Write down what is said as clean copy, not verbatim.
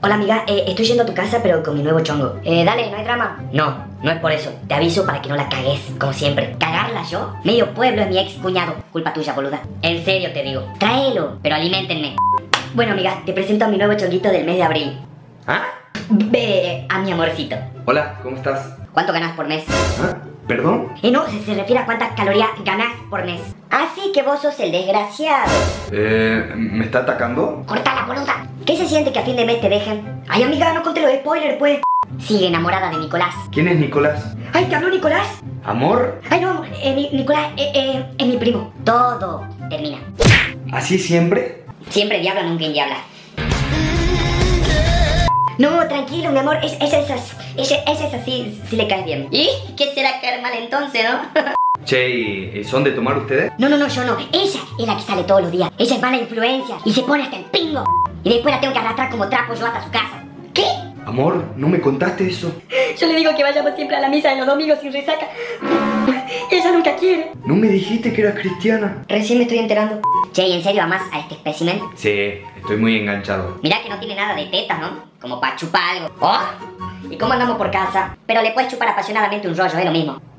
Hola amiga, estoy yendo a tu casa pero con mi nuevo chongo. Dale, no hay drama. No, no es por eso. Te aviso para que no la cagues, como siempre. ¿Cagarla yo? Medio pueblo es mi ex cuñado. Culpa tuya, boluda. En serio te digo. Tráelo, pero aliméntenme. Bueno amiga, te presento a mi nuevo chonguito del mes de abril. ¿Ah? Ve a mi amorcito. Hola, ¿cómo estás? ¿Cuánto ganas por mes? ¿Ah? ¿Perdón? No, se refiere a cuántas calorías ganás por mes. Así que vos sos el desgraciado. ¿Me está atacando? Corta la boluda. ¿Qué se siente que a fin de mes te dejen? Ay amiga, no conté los spoilers pues. Sigue enamorada de Nicolás. ¿Quién es Nicolás? Ay, ¿te habló Nicolás? ¿Amor? Ay no, Nicolás es mi primo. Todo termina. ¿Así siempre? Siempre diabla, nunca indiabla. No, tranquilo, mi amor, ese es así, si le caes bien. ¿Y? ¿Qué será caer mal entonces, no? Che, ¿y son de tomar ustedes? No, yo no. Ella es la que sale todos los días. Ella es mala influencia y se pone hasta el pingo. Y después la tengo que arrastrar como trapo yo hasta su casa. ¿Qué? Amor, ¿no me contaste eso? Yo le digo que vayamos siempre a la misa de los domingos sin resaca. Ella nunca quiere. ¿No me dijiste que eras cristiana? Recién me estoy enterando. Che, ¿y en serio amás a este espécimen? Sí, estoy muy enganchado. Mirá que no tiene nada de tetas, ¿no? Como para chupar algo. ¡Oh! ¿Y cómo andamos por casa? Pero le puedes chupar apasionadamente un rollo, es lo mismo.